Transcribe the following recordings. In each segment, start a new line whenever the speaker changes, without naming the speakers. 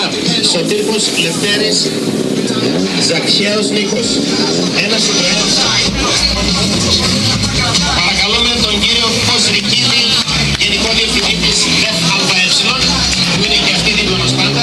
Σωτήρκος Λευτέρης, Ζαξιαίος Νίκος. Ένα Citroën. Παρακαλούμε τον κύριο Κοσρικίδη, Γενικό Διευθυντή της ΔΕΦ-ΑΕ, που είναι και αυτή δίπλα μας πάντα.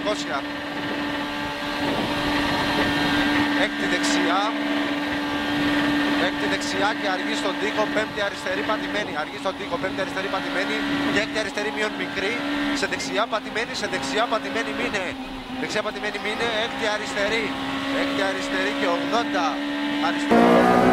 200. Έκτη δεξιά. Έκτη δεξιά και αργή στον τοίχο, πέμπτη αριστερή πατημένη. Αργή στον τοίχο, πέμπτη αριστερή πατημένη. Και έκτη αριστερή μείον μικρή. Σε δεξιά πατημένη, σε δεξιά πατημένη μείνε. Δεξιά πατημένη μείνε, έκτη αριστερή. Έκτη αριστερή και 80 αριστερή.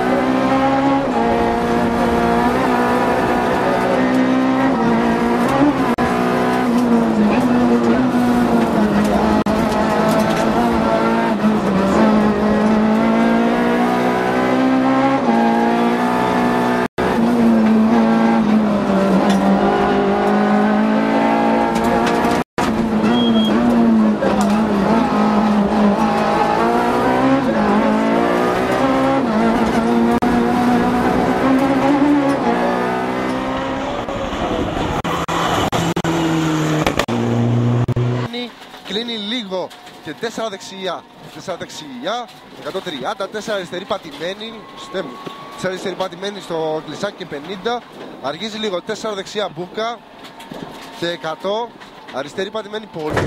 Κλείνει λίγο και 4 δεξιά. 4 δεξιά, 130, 4 αριστερή πατημένη. 4 αριστερή πατημένη στο κλεισάκι και 50. Αργίζει λίγο, 4 δεξιά μπουκα και 100. Αριστερή πατημένη πολύ.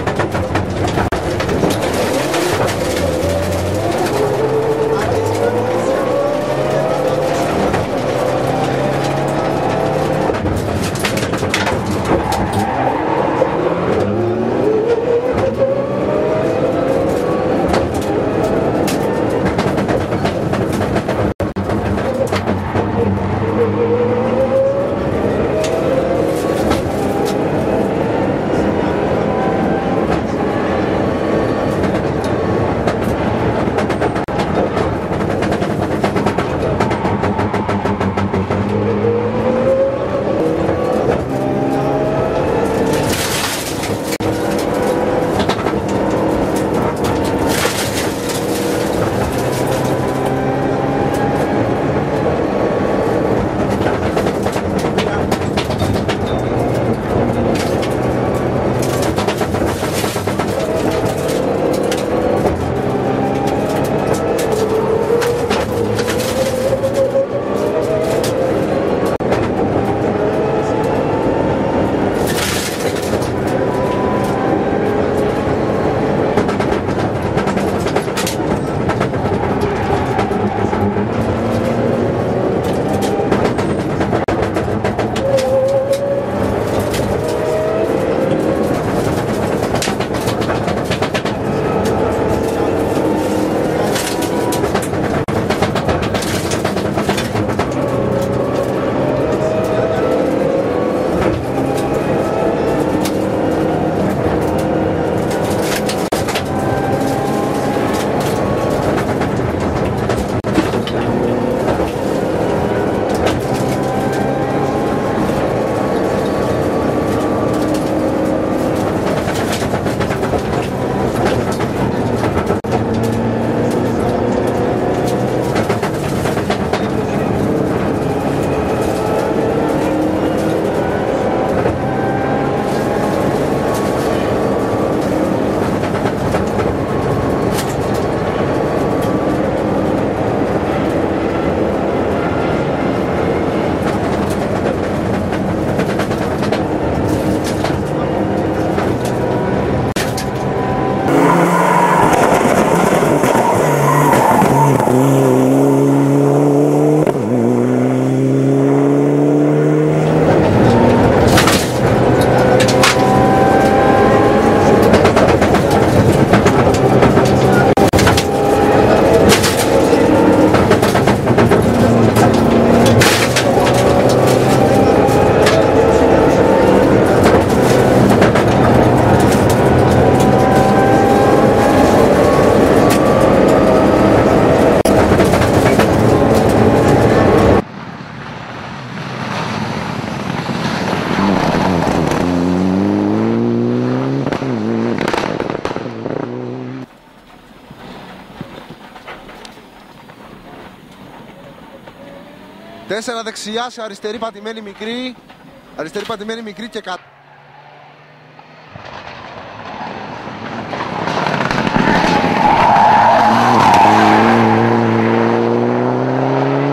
Τέσσερα δεξιά σε αριστερή πατημένη μικρή. Αριστερή πατημένη μικρή και κάτω.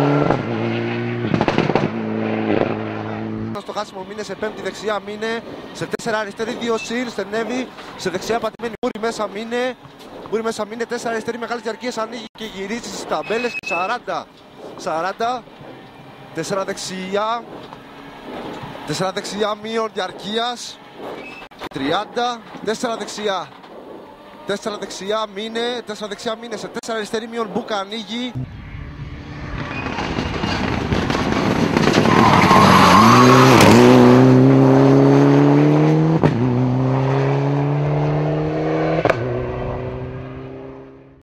Στο χάσιμο μείνε, σε πέμπτη δεξιά μείνε. Σε 4 αριστερή, 2 συν, στενεύει. Σε δεξιά πατημένη, Μπούρη μέσα μείνε. Μπούρη μέσα μείνε, 4 αριστερή, μεγάλη διαρκείας, ανοίγει και γυρίζει στις ταμπέλες. 40. 4 δεξιά. 4 δεξιά, μείον διαρκείας. 30. 4 δεξιά. 4 δεξιά, μείνε. 4 δεξιά, μείνε. Σε 4 αριστερή, μείον Μπούκα, ανοίγει.